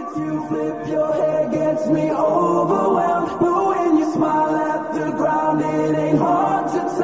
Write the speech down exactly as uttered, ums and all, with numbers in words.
You flip your head, gets me overwhelmed. But when you smile at the ground, it ain't hard to tell.